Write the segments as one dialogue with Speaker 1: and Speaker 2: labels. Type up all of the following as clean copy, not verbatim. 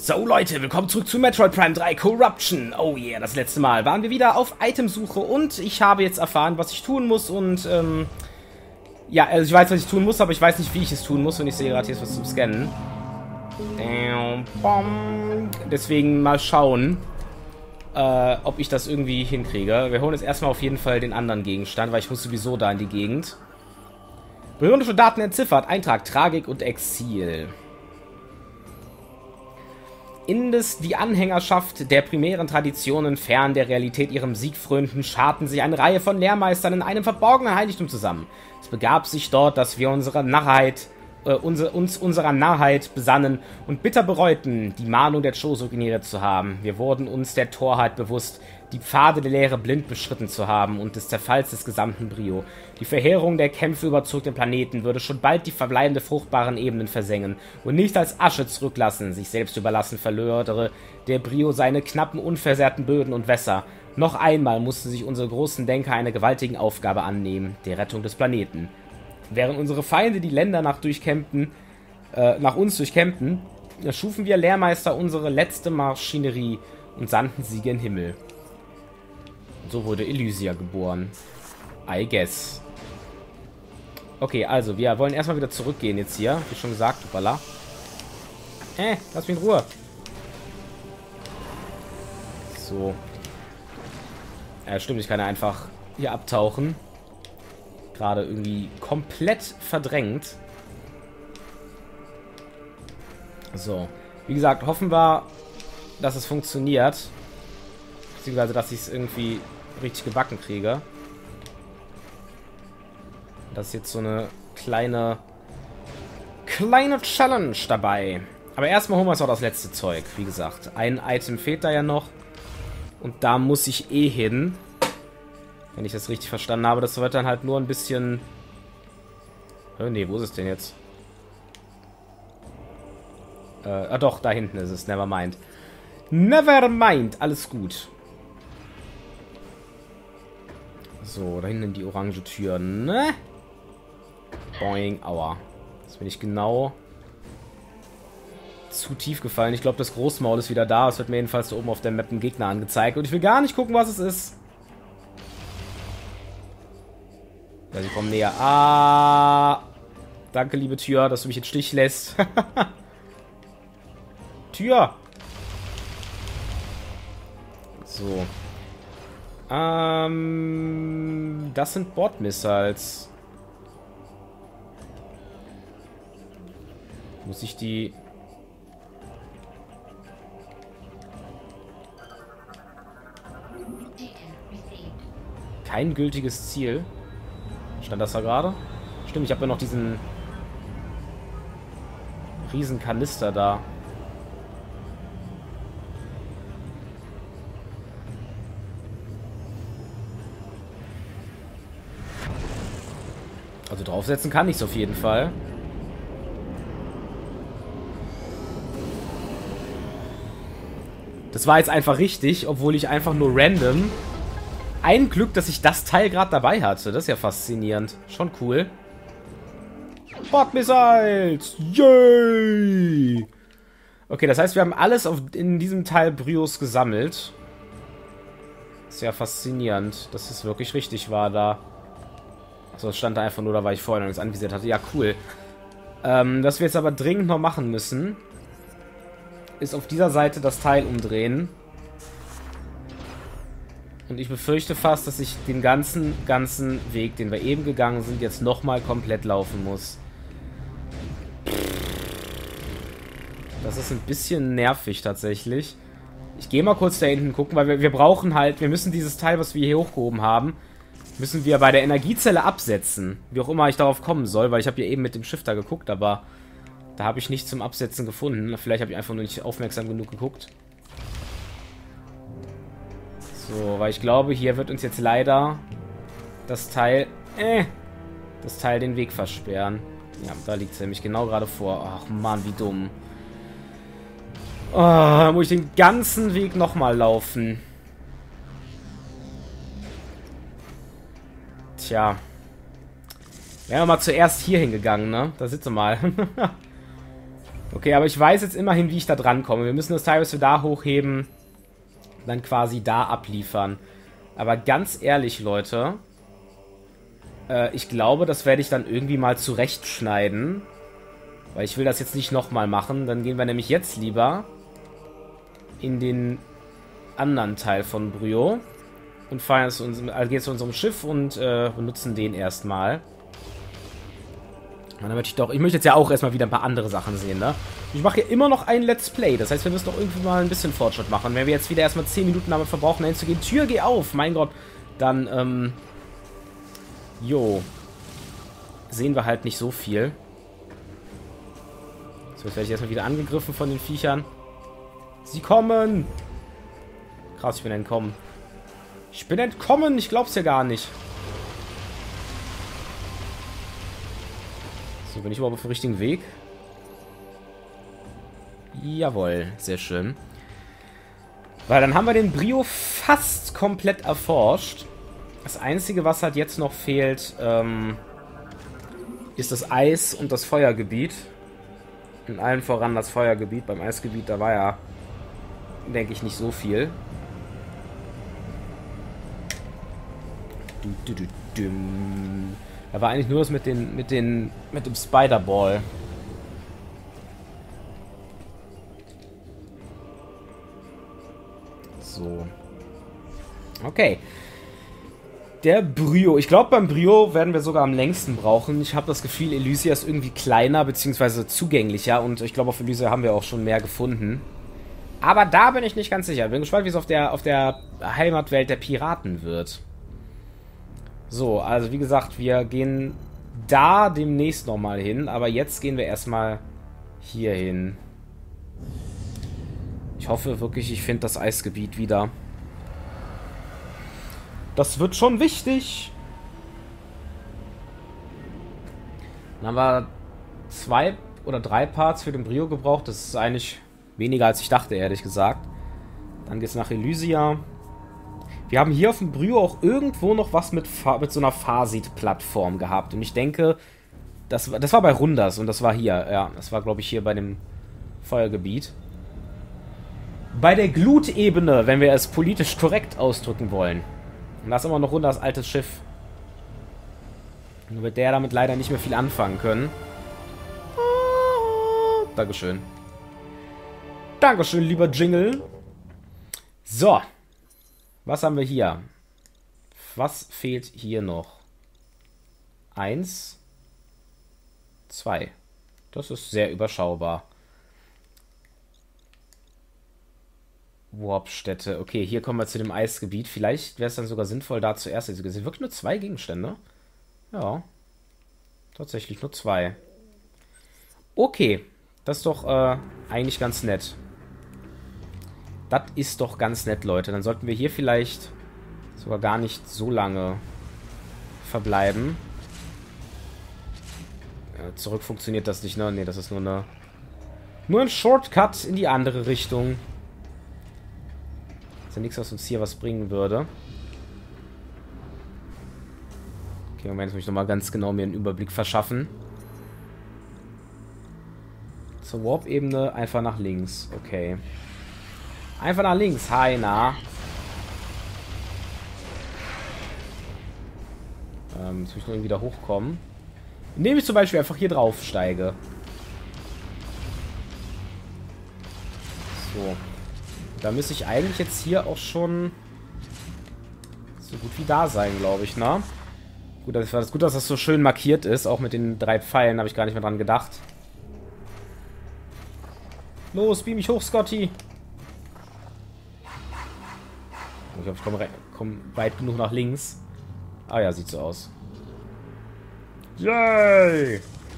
Speaker 1: So Leute, willkommen zurück zu Metroid Prime 3 Corruption. Oh yeah, das letzte Mal waren wir wieder auf Itemsuche und ich habe jetzt erfahren, was ich tun muss und ja, also ich weiß, was ich tun muss, aber ich weiß nicht, wie ich es tun muss und ich sehe gerade, hier ist was zum Scannen. Deswegen mal schauen, ob ich das irgendwie hinkriege. Wir holen jetzt erstmal auf jeden Fall den anderen Gegenstand, weil ich muss sowieso da in die Gegend. Berühmte Daten entziffert, Eintrag, Tragik und Exil. Indes die Anhängerschaft der primären Traditionen fern der Realität ihrem Sieg frönten, scharten sich eine Reihe von Lehrmeistern in einem verborgenen Heiligtum zusammen. Es begab sich dort, dass wir uns unserer Narrheit besannen und bitter bereuten, die Mahnung der Chozo ignoriert zu haben. Wir wurden uns der Torheit bewusst, die Pfade der Lehre blind beschritten zu haben und des Zerfalls des gesamten Brio. Die Verheerung der Kämpfe überzog den Planeten, würde schon bald die verbleibende fruchtbaren Ebenen versengen und nicht als Asche zurücklassen, sich selbst überlassen verlöre der Brio seine knappen, unversehrten Böden und Wässer. Noch einmal mussten sich unsere großen Denker einer gewaltigen Aufgabe annehmen, der Rettung des Planeten. Während unsere Feinde die Länder nach uns durchkämmten, erschufen wir Lehrmeister unsere letzte Maschinerie und sandten sie gen Himmel. So wurde Elysia geboren. I guess. Okay, also, wir wollen erstmal wieder zurückgehen jetzt hier. Wie schon gesagt, hoppala. Lass mich in Ruhe. So. Ja, stimmt, ich kann ja einfach hier abtauchen. Gerade irgendwie komplett verdrängt. So. Wie gesagt, hoffen wir, dass es funktioniert. Beziehungsweise, dass ich es irgendwie richtig gebacken kriege. Das ist jetzt so eine kleine Challenge dabei. Aber erstmal holen wir uns auch das letzte Zeug. Wie gesagt, ein Item fehlt da ja noch. Und da muss ich eh hin. Wenn ich das richtig verstanden habe. Das wird dann halt nur ein bisschen... Nee, wo ist es denn jetzt? Doch, da hinten ist es. Nevermind. Nevermind. Alles gut. So, da hinten die orange Tür, ne? Boing, aua. Jetzt bin ich genau zu tief gefallen. Ich glaube, das Großmaul ist wieder da. Es wird mir jedenfalls da oben auf der Map ein Gegner angezeigt. Und ich will gar nicht gucken, was es ist. Ja, sie kommen näher. Ah! Danke, liebe Tür, dass du mich im Stich lässt. Tür! So. Das sind Bordmissiles. Muss ich die... Kein gültiges Ziel. Stand das da gerade? Stimmt, ich habe ja noch diesen riesen Kanister da. Also draufsetzen kann ich es auf jeden Fall. Das war jetzt einfach richtig, obwohl ich einfach nur random... Ein Glück, dass ich das Teil gerade dabei hatte. Das ist ja faszinierend. Schon cool. Bordmissiles! Yay! Okay, das heißt, wir haben alles in diesem Teil Brios gesammelt. Sehr faszinierend, dass es wirklich richtig war da. Achso, es stand da einfach nur, da weil ich vorher noch nichts anvisiert hatte. Ja, cool. Was wir jetzt aber dringend noch machen müssen, ist auf dieser Seite das Teil umdrehen. Und ich befürchte fast, dass ich den ganzen Weg, den wir eben gegangen sind, jetzt nochmal komplett laufen muss. Das ist ein bisschen nervig tatsächlich. Ich gehe mal kurz da hinten gucken, weil wir brauchen halt, wir müssen dieses Teil, was wir hier hochgehoben haben, müssen wir bei der Energiezelle absetzen. Wie auch immer ich darauf kommen soll, weil ich habe ja eben mit dem Shifter geguckt, aber da habe ich nichts zum Absetzen gefunden. Vielleicht habe ich einfach nur nicht aufmerksam genug geguckt. So, weil ich glaube, hier wird uns jetzt leider das Teil den Weg versperren. Ja, da liegt es nämlich genau gerade vor. Ach man, wie dumm. Oh, da muss ich den ganzen Weg nochmal laufen. Tja. Wären wir mal zuerst hier hingegangen, ne? Da sitzt du mal. Okay, aber ich weiß jetzt immerhin, wie ich da dran komme. Wir müssen das teilweise da hochheben, dann quasi da abliefern. Aber ganz ehrlich, Leute, ich glaube, das werde ich dann irgendwie mal zurechtschneiden. Weil ich will das jetzt nicht nochmal machen. Dann gehen wir nämlich jetzt lieber in den anderen Teil von Bryo und fahren jetzt gehen zu unserem Schiff und benutzen den erstmal. Und dann möchte ich möchte jetzt ja auch erstmal wieder ein paar andere Sachen sehen, ne? Ich mache hier immer noch ein Let's Play. Das heißt, wir müssen doch irgendwie mal ein bisschen Fortschritt machen. Wenn wir jetzt wieder erstmal 10 Minuten damit verbrauchen, dahin zu gehen, Tür, geh auf! Mein Gott. Dann, sehen wir halt nicht so viel. So, jetzt werde ich erstmal wieder angegriffen von den Viechern. Sie kommen! Krass, ich bin entkommen. Ich bin entkommen! Ich glaub's ja gar nicht. So, bin ich überhaupt auf dem richtigen Weg? Jawohl, sehr schön. Weil dann haben wir den Bryo fast komplett erforscht. Das Einzige, was halt jetzt noch fehlt, ist das Eis- und das Feuergebiet. In allen voran das Feuergebiet. Beim Eisgebiet, da war ja, denke ich, nicht so viel. Da war eigentlich nur das mit dem Spider-Ball. So. Okay. Der Bryo. Ich glaube, beim Bryo werden wir sogar am längsten brauchen. Ich habe das Gefühl, Elysia ist irgendwie kleiner, beziehungsweise zugänglicher. Und ich glaube, auf Elysia haben wir auch schon mehr gefunden. Aber da bin ich nicht ganz sicher. Bin gespannt, wie es auf der Heimatwelt der Piraten wird. So, also wie gesagt, wir gehen da demnächst nochmal hin. Aber jetzt gehen wir erstmal hier hin. Ich hoffe wirklich, ich finde das Eisgebiet wieder. Das wird schon wichtig. Dann haben wir 2 oder 3 Parts für den Bryo gebraucht. Das ist eigentlich weniger, als ich dachte, ehrlich gesagt. Dann geht es nach Elysia. Wir haben hier auf dem Bryo auch irgendwo noch was mit so einer Fasit-Plattform gehabt. Und ich denke, das war bei Rundas und das war hier. Ja, das war, glaube ich, hier bei dem Feuergebiet. Bei der Glutebene, wenn wir es politisch korrekt ausdrücken wollen. Und da ist immer noch Rundas altes Schiff. Nur wird der damit leider nicht mehr viel anfangen können. Dankeschön. Dankeschön, lieber Jingle. So. Was haben wir hier? Was fehlt hier noch? 1, 2. Das ist sehr überschaubar. Warpstätte. Okay, hier kommen wir zu dem Eisgebiet. Vielleicht wäre es dann sogar sinnvoll, da zuerst. Es sind wirklich nur 2 Gegenstände. Ja. Tatsächlich nur 2. Okay. Das ist doch eigentlich ganz nett. Das ist doch ganz nett, Leute. Dann sollten wir hier vielleicht sogar gar nicht so lange verbleiben. Ja, zurück funktioniert das nicht, ne? Ne, das ist nur ein Shortcut in die andere Richtung. Ist ja nichts, was uns hier was bringen würde. Okay, Moment, jetzt muss ich nochmal ganz genau mir einen Überblick verschaffen. Zur Warp-Ebene einfach nach links. Okay. Einfach nach links. Hi, na. Jetzt muss ich nur irgendwie da hochkommen. Indem ich zum Beispiel einfach hier drauf steige. So. Da müsste ich eigentlich jetzt hier auch schon so gut wie da sein, glaube ich, ne? Gut, das war das gut, dass das so schön markiert ist. Auch mit den 3 Pfeilen habe ich gar nicht mehr dran gedacht. Los, beam mich hoch, Scotty. Ich hoffe, ich komme weit genug nach links. Ah ja, sieht so aus. Yay!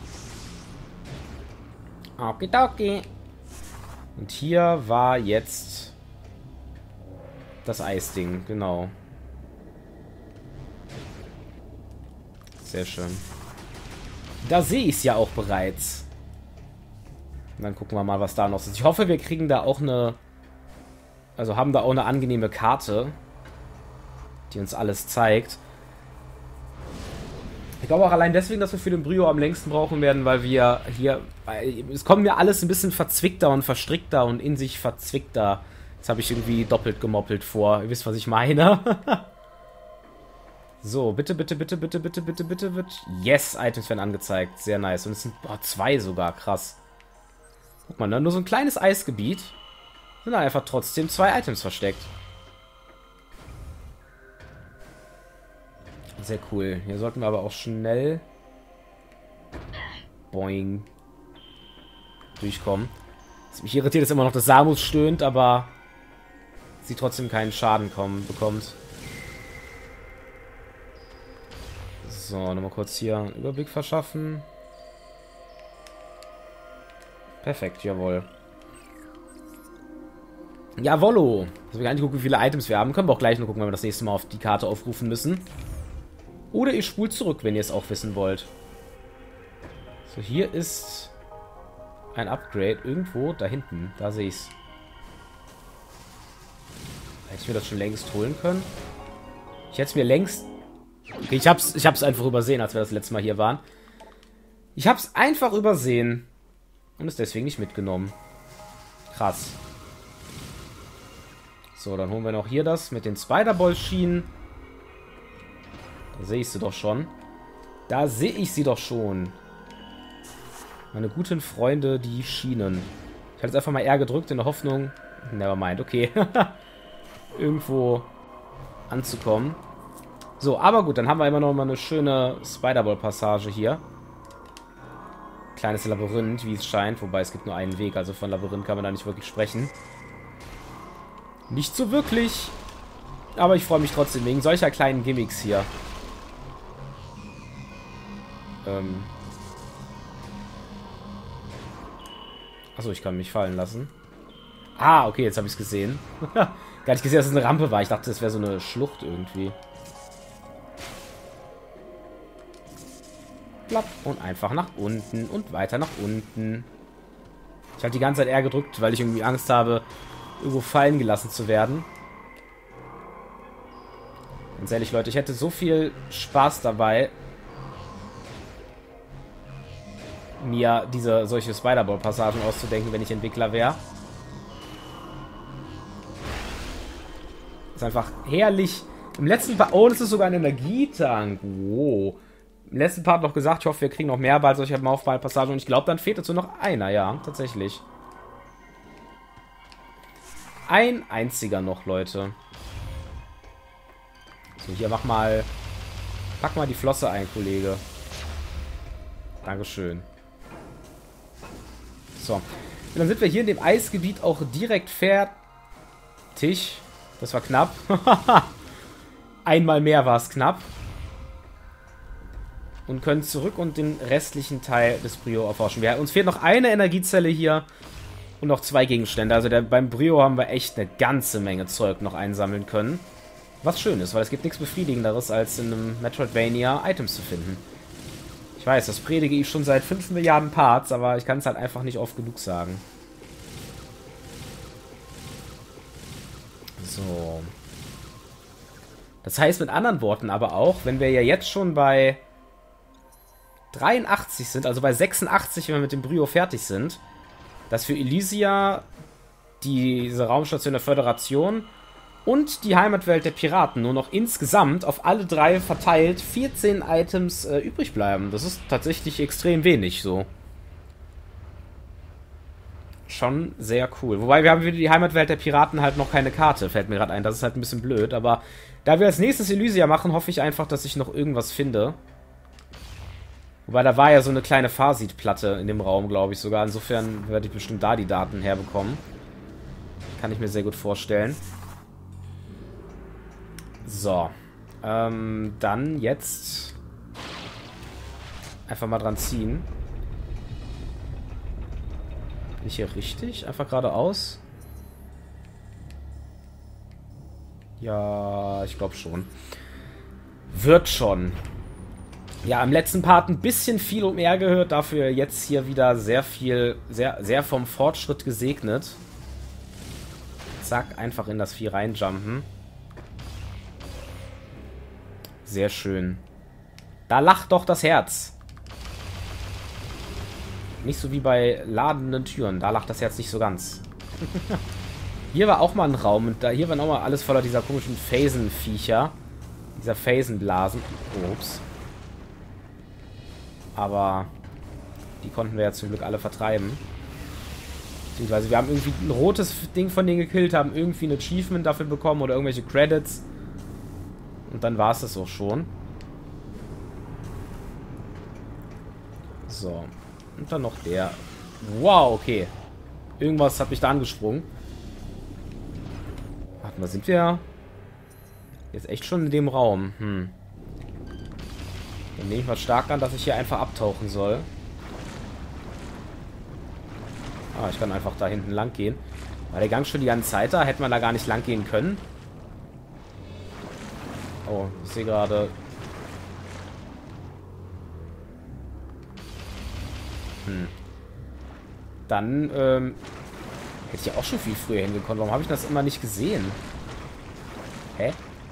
Speaker 1: Okidoki. Und hier war jetzt das Eisding, genau. Sehr schön. Da sehe ich es ja auch bereits. Und dann gucken wir mal, was da noch ist. Ich hoffe, wir kriegen da auch eine... Also haben da auch eine angenehme Karte, die uns alles zeigt. Ich glaube auch allein deswegen, dass wir für den Brio am längsten brauchen werden, weil wir hier... Es kommt mir alles ein bisschen verzwickter und verstrickter und in sich verzwickter. Jetzt habe ich irgendwie doppelt gemoppelt vor. Ihr wisst, was ich meine. So, bitte, bitte, bitte, bitte, bitte, bitte, bitte, bitte. Yes, Items werden angezeigt. Sehr nice. Und es sind 2 sogar. Krass. Guck mal, ne? Nur so ein kleines Eisgebiet. Sind da einfach trotzdem 2 Items versteckt. Sehr cool. Hier sollten wir aber auch schnell boing durchkommen. Was mich irritiert, ist immer noch, dass Samus stöhnt, aber sie trotzdem keinen Schaden bekommt. So, nochmal kurz hier einen Überblick verschaffen. Perfekt, jawohl. Jawollo! Also wir gar nicht gucken, wie viele Items wir haben. Können wir auch gleich noch gucken, wenn wir das nächste Mal auf die Karte aufrufen müssen. Oder ihr spult zurück, wenn ihr es auch wissen wollt. So, hier ist ein Upgrade irgendwo da hinten. Da sehe ich's. Hätte ich mir das schon längst holen können? Ich hätte es mir längst... Okay, ich hab's einfach übersehen, als wir das letzte Mal hier waren. Ich hab's einfach übersehen. Und es deswegen nicht mitgenommen. Krass. So, dann holen wir noch hier das mit den Spider-Ball-Schienen. Da sehe ich sie doch schon. Da sehe ich sie doch schon. Meine guten Freunde, die Schienen. Ich habe jetzt einfach mal R gedrückt in der Hoffnung... Nevermind, okay. Irgendwo anzukommen. So, aber gut, dann haben wir immer noch mal eine schöne Spider-Ball-Passage hier. Kleines Labyrinth, wie es scheint. Wobei, es gibt nur einen Weg, also von Labyrinth kann man da nicht wirklich sprechen. Nicht so wirklich. Aber ich freue mich trotzdem wegen solcher kleinen Gimmicks hier. Achso, ich kann mich fallen lassen. Ah, okay, jetzt habe ich es gesehen. Gar nicht gesehen, dass es eine Rampe war. Ich dachte, das wäre so eine Schlucht irgendwie. Plapp. Und einfach nach unten und weiter nach unten. Ich habe die ganze Zeit R gedrückt, weil ich irgendwie Angst habe, irgendwo fallen gelassen zu werden. Ganz ehrlich, Leute, ich hätte so viel Spaß dabei, mir solche Spider-Ball-Passagen auszudenken, wenn ich Entwickler wäre. Ist einfach herrlich. Im letzten Part... Oh, das ist sogar ein Energietank. Wow. Im letzten Part noch gesagt, ich hoffe, wir kriegen noch mehr bald solche Maufball-Passagen. Und ich glaube, dann fehlt dazu noch einer. Ja, tatsächlich. Ein einziger noch, Leute. So, hier pack mal die Flosse ein, Kollege. Dankeschön. So. Und dann sind wir hier in dem Eisgebiet auch direkt fertig. Das war knapp. Einmal mehr war es knapp. Und können zurück und den restlichen Teil des Brio erforschen. Uns fehlt noch eine Energiezelle hier und noch 2 Gegenstände. Also beim Brio haben wir echt eine ganze Menge Zeug noch einsammeln können. Was schön ist, weil es gibt nichts Befriedigenderes, als in einem Metroidvania Items zu finden. Ich weiß, das predige ich schon seit 5 Milliarden Parts, aber ich kann es halt einfach nicht oft genug sagen. So. Das heißt mit anderen Worten aber auch, wenn wir ja jetzt schon bei 83 sind, also bei 86, wenn wir mit dem Brio fertig sind, dass für Elysia diese Raumstation der Föderation und die Heimatwelt der Piraten nur noch insgesamt auf alle 3 verteilt 14 Items übrig bleiben. Das ist tatsächlich extrem wenig so. Schon sehr cool. Wobei wir haben für die Heimatwelt der Piraten halt noch keine Karte, fällt mir gerade ein. Das ist halt ein bisschen blöd, aber da wir als nächstes Elysia machen, hoffe ich einfach, dass ich noch irgendwas finde. Wobei, da war ja so eine kleine Fasit-Platte in dem Raum, glaube ich sogar. Insofern werde ich bestimmt da die Daten herbekommen. Kann ich mir sehr gut vorstellen. So. Dann jetzt einfach mal dran ziehen. Bin ich hier richtig? Einfach geradeaus? Ja, ich glaube schon. Wird schon. Ja, im letzten Part ein bisschen viel um R gehört, dafür jetzt hier wieder sehr viel, sehr vom Fortschritt gesegnet. Zack, einfach in das Vieh reinjumpen. Sehr schön. Da lacht doch das Herz. Nicht so wie bei ladenden Türen. Da lacht das Herz nicht so ganz. Hier war auch mal ein Raum. Und hier war auch mal alles voller dieser komischen Phasen-Viecher. Dieser Phasenblasen. Oh, ups. Aber die konnten wir ja zum Glück alle vertreiben. Beziehungsweise wir haben irgendwie ein rotes Ding von denen gekillt, haben irgendwie ein Achievement dafür bekommen oder irgendwelche Credits. Und dann war es das auch schon. So. Und dann noch der. Wow, okay. Irgendwas hat mich da angesprungen. Warte mal, sind wir jetzt echt schon in dem Raum? Dann nehme ich mal stark an, dass ich hier einfach abtauchen soll. Ah, ich kann einfach da hinten lang gehen. War der Gang schon die ganze Zeit da? Hätte man da gar nicht lang gehen können? Oh, ich sehe gerade... Dann, hätte ich ja auch schon viel früher hingekommen. Warum habe ich das immer nicht gesehen? Hä?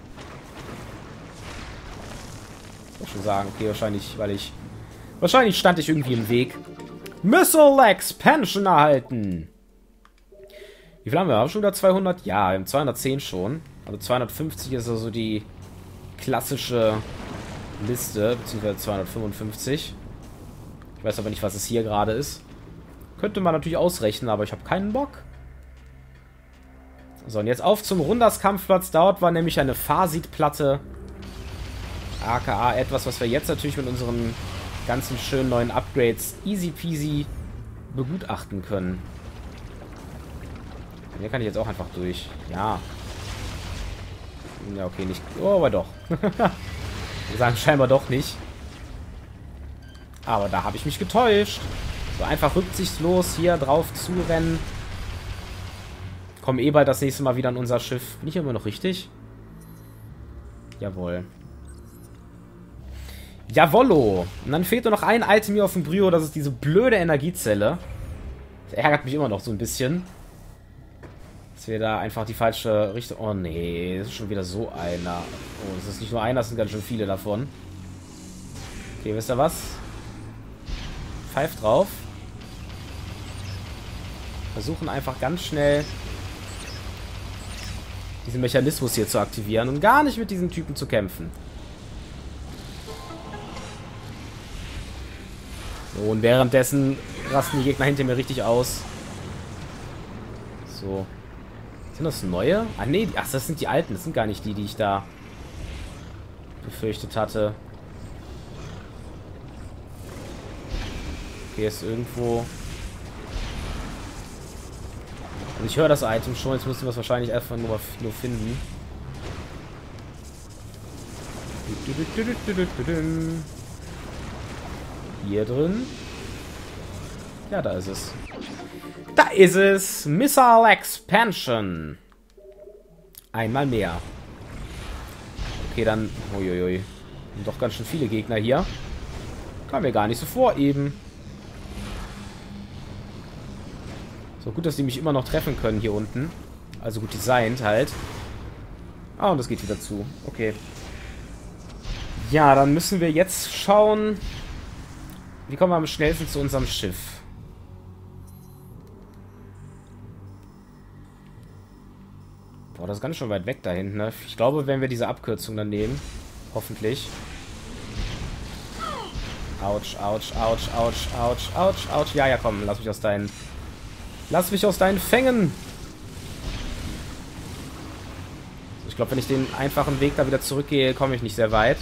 Speaker 1: Ich muss schon sagen, okay, wahrscheinlich, weil ich... Wahrscheinlich stand ich irgendwie im Weg. Missile Expansion erhalten! Wie viel haben wir? Haben wir schon wieder 200? Ja, wir haben 210 schon. Also 250 ist also die klassische Liste, beziehungsweise 255. Ich weiß aber nicht, was es hier gerade ist. Könnte man natürlich ausrechnen, aber ich habe keinen Bock. So, und jetzt auf zum Rundas-Kampfplatz. Dort war nämlich eine Phasit-Platte. AKA etwas, was wir jetzt natürlich mit unseren ganzen schönen neuen Upgrades easy peasy begutachten können. Hier kann ich jetzt auch einfach durch. Ja. Ja, okay, nicht. Oh, aber doch. Wir sagen scheinbar doch nicht. Aber da habe ich mich getäuscht. So einfach rücksichtslos hier drauf zurennen. Kommen eh bald das nächste Mal wieder an unser Schiff. Bin ich immer noch richtig? Jawohl. Jawollo. Und dann fehlt nur noch ein Item hier auf dem Brio. Das ist diese blöde Energiezelle. Das ärgert mich immer noch so ein bisschen. Dass wir da einfach die falsche Richtung... Oh nee, das ist schon wieder so einer. Oh, das ist nicht nur einer, das sind ganz schön viele davon. Okay, wisst ihr was? Pfeift drauf. Versuchen einfach ganz schnell diesen Mechanismus hier zu aktivieren und gar nicht mit diesen Typen zu kämpfen. So, und währenddessen rasten die Gegner hinter mir richtig aus. So. Sind das neue? Ah, nee. Ach, das sind die alten. Das sind gar nicht die, die ich da befürchtet hatte. Okay, ist irgendwo... Also ich höre das Item schon. Jetzt müssen wir es wahrscheinlich einfach nur finden. Hier drin. Ja, da ist es. Da ist es! Missile Expansion. Einmal mehr. Okay, dann... Uiuiui. Sind doch ganz schön viele Gegner hier. Kam mir gar nicht so vor eben. So gut, dass die mich immer noch treffen können hier unten. Also gut designt halt. Ah, und das geht wieder zu. Okay. Ja, dann müssen wir jetzt schauen... Wie kommen wir am schnellsten zu unserem Schiff? Boah, das ist ganz schön weit weg da hinten, ne? Ich glaube, wenn wir diese Abkürzung dann nehmen, hoffentlich. Autsch, autsch, autsch, autsch, autsch, autsch, autsch. Ja, ja, komm, lass mich aus deinen... Lass mich aus deinen Fängen! Ich glaube, wenn ich den einfachen Weg da wieder zurückgehe, komme ich nicht sehr weit.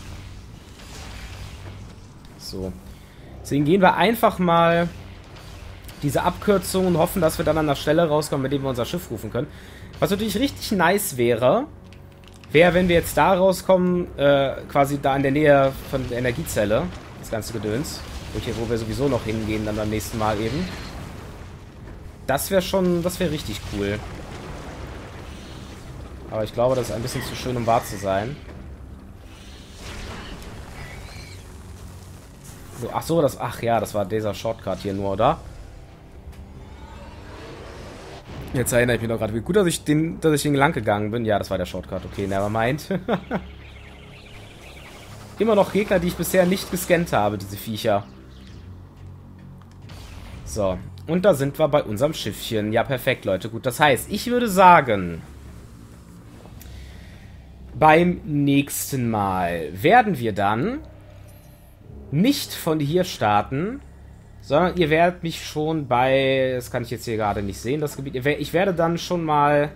Speaker 1: So. Deswegen gehen wir einfach mal diese Abkürzung und hoffen, dass wir dann an der Stelle rauskommen, mit dem wir unser Schiff rufen können. Was natürlich richtig nice wäre, wenn wir jetzt da rauskommen, quasi da in der Nähe von der Energiezelle, das ganze Gedöns, wo wir sowieso noch hingehen, dann beim nächsten Mal eben. Das wäre richtig cool. Aber ich glaube, das ist ein bisschen zu schön, um wahr zu sein. So, ach so, ach ja, das war dieser Shortcut hier nur, oder? Jetzt erinnere ich mich noch gerade. Wie gut, dass ich den lang gegangen bin. Ja, das war der Shortcut. Okay, nevermind. immer noch Gegner, die ich bisher nicht gescannt habe, diese Viecher. So, und da sind wir bei unserem Schiffchen. Ja, perfekt, Leute. Gut, das heißt, ich würde sagen, beim nächsten Mal werden wir dann nicht von hier starten, sondern ihr werdet mich schon bei... Das kann ich jetzt hier gerade nicht sehen, das Gebiet. Ich werde dann schon mal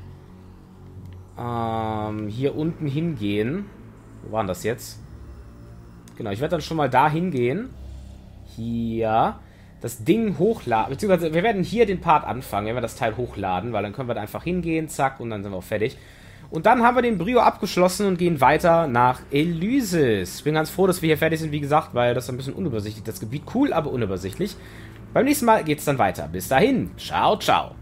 Speaker 1: hier unten hingehen. Wo war denn das jetzt? Genau, ich werde dann schon mal da hingehen. Hier. Das Ding hochladen. Beziehungsweise wir werden hier den Part anfangen, wenn wir das Teil hochladen, weil dann können wir da einfach hingehen, zack, und dann sind wir auch fertig. Und dann haben wir den Brio abgeschlossen und gehen weiter nach Elysis. Ich bin ganz froh, dass wir hier fertig sind, wie gesagt, weil das ist ein bisschen unübersichtlich, das Gebiet. Cool, aber unübersichtlich. Beim nächsten Mal geht es dann weiter. Bis dahin. Ciao, ciao.